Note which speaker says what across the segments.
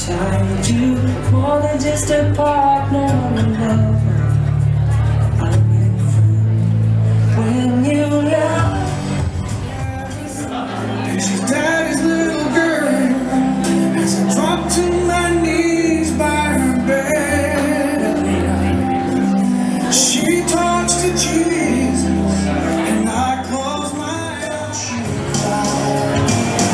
Speaker 1: beside you, more than just a partner or a lover. I'm your friend when you love. She's daddy's little girl as I drop to my knees by her bed. She talks to Jesus and I close my eyes. She cries.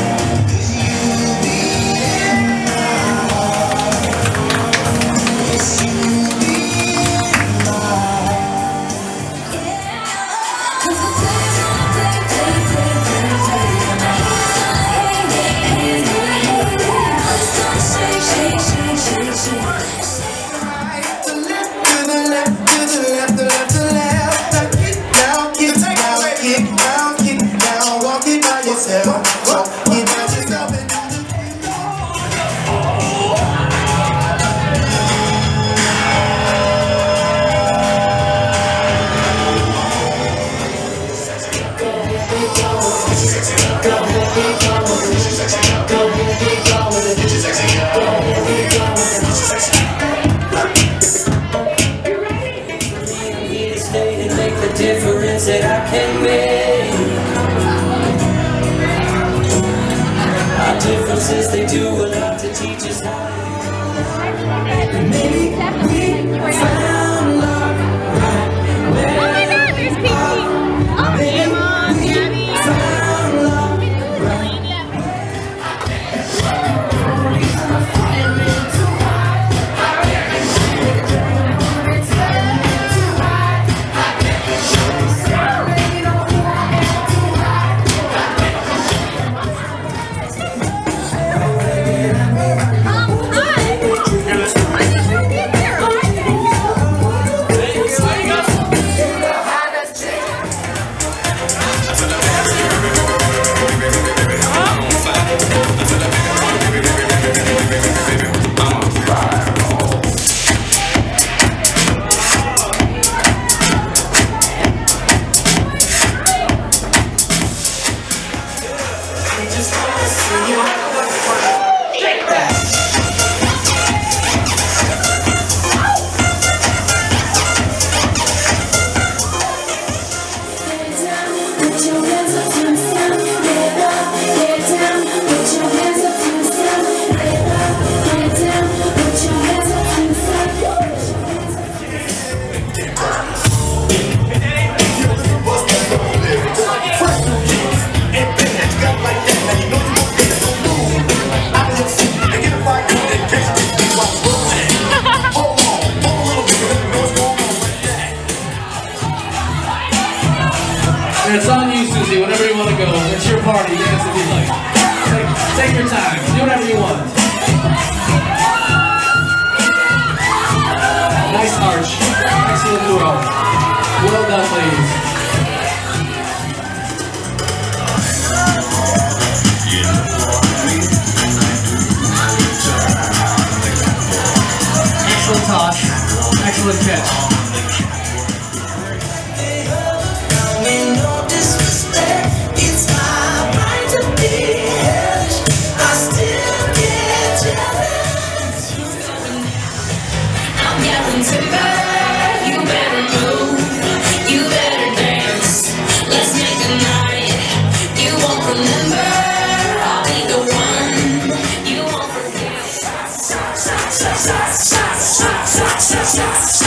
Speaker 1: Difference that I can make. Our differences, they do a lot to teach us how to. Maybe we found love right where.
Speaker 2: Oh my God, there's Pinky. Oh, hey, Mom, Daddy.
Speaker 1: Found love right.
Speaker 3: It's on you, Susie, whenever you want to go. It's your party, dance if you like. Take your time, do whatever you want. Nice arch, excellent duo. Well done, ladies. Excellent toss, excellent catch.
Speaker 4: You better move, you better dance. Let's make a night you won't remember. I'll be the one you won't forget.